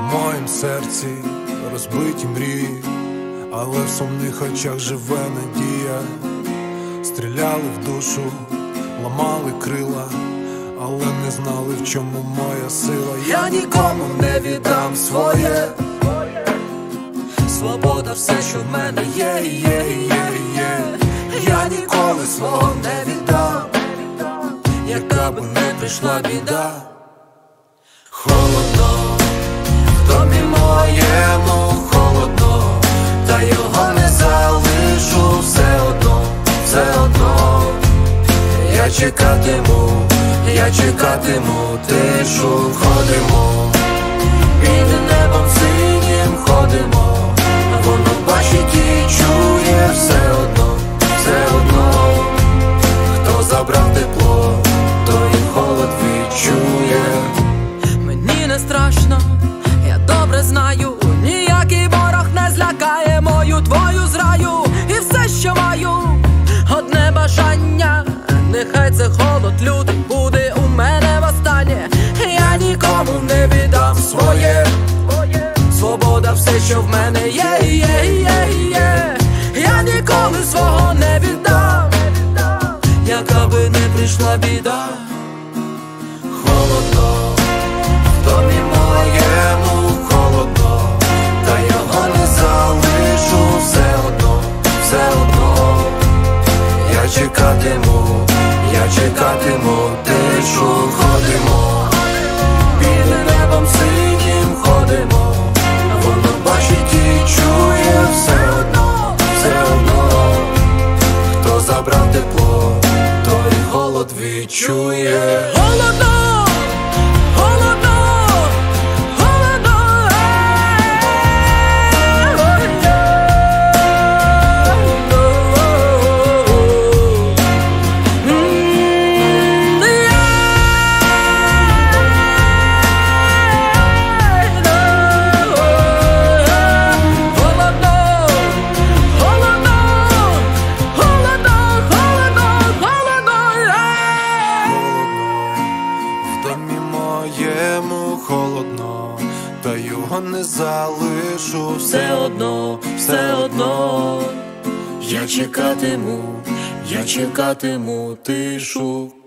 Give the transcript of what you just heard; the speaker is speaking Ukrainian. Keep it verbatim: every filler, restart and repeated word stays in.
моїм серці розбиті мрії, але в сумних очах живе надія. Стріляли в душу, ламали крила, але не знали, в чому моя сила. Я нікому не віддам своє. Свобода все, що в мене є, є, є, є. Я ніколи свого не віддам, яка би не прийшла біда. Холодно, в домі моєму холодно, та його не залишу все одно, все одно. Я чекатиму, я чекатиму тишу. Ходимо, під небом синім ходимо, воно бачить і чує все одно, все одно. Хто забрав тепло, той і холод відчує. Мені не страшно, я добре знаю, ніякий ворог не злякає мою твою зраю. І все, що маю, одне бажання, нехай це холод лютий буде у мене востаннє. Я нікому не віддам своє. Свобода все, що в мене є, є, є, є. Я ніколи свого не віддам, яка би не прийшла біда. Холодно, в домі моєму холодно, та його не залишу все одно, все одно. Я чекатиму, я чекатиму тишу. Ходимо, під небом синім ходимо, воно бачить і чує все одно, все одно. Хто забрав тепло, той холод відчує. Холодно, холодно, холодно, Моєму холодно, та його не залишу все одно, все одно. Я чекатиму, я чекатиму тишу.